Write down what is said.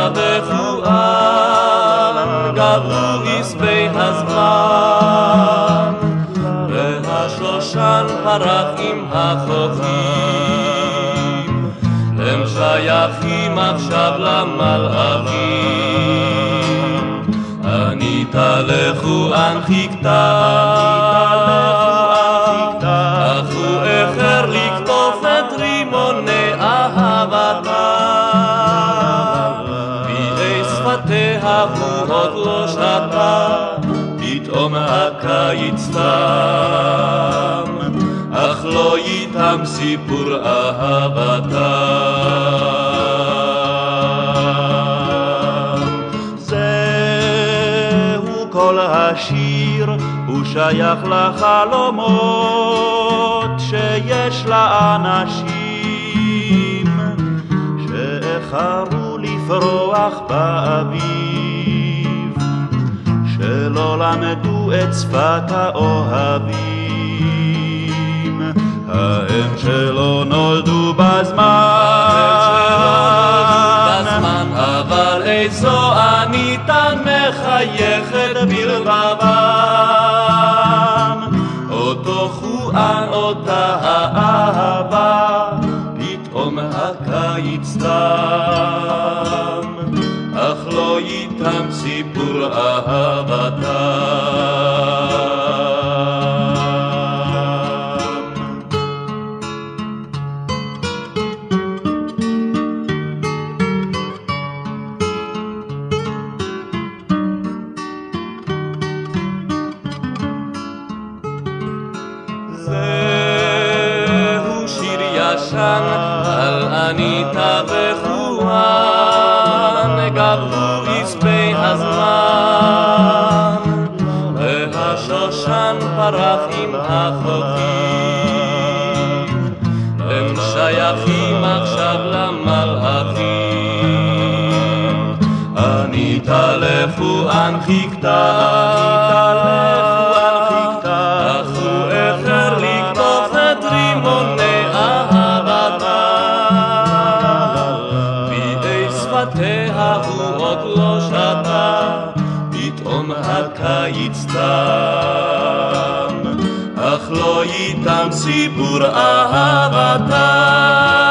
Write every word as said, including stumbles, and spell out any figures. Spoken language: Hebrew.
וחואן גבו עשבי הזמן, והשושן פרח עם החופים, הם שייכים עכשיו למלאכים. ענית לחואן חיכתה, אך הוא איחר לקטוף את רימוני אהבתה, ביעי שפתיה הוא עוד לא שתה, פתאום הקיץ תם, אך לא איתם סיפור אהבתם. זהו כל השיר, הוא שייך לחלומות שיש לאנשים שאיחרו לפרוח באביב, שלא למדו את שפת האוהבים, ההם שלא נולדו בזמן, אבל איזו עניתה מחייכת בלבבם, אותו חואן אותה האהבה, פתאום הקיץ תם, אך לא איתם סיפור אהבתם. זהו שיר ישן על עניתה וחואן גבו עשבי הזמן, והשושן פרח עם החופים, הם שייכים עכשיו למלאכים. עניתה לחואן חיכתה, אך הוא איחר לקטוף את רימוני אהבתה, בידי שפתיה הוא עוד לא שתה, פתאום הקיץ תם, אך לא איתם סיפור אהבתם.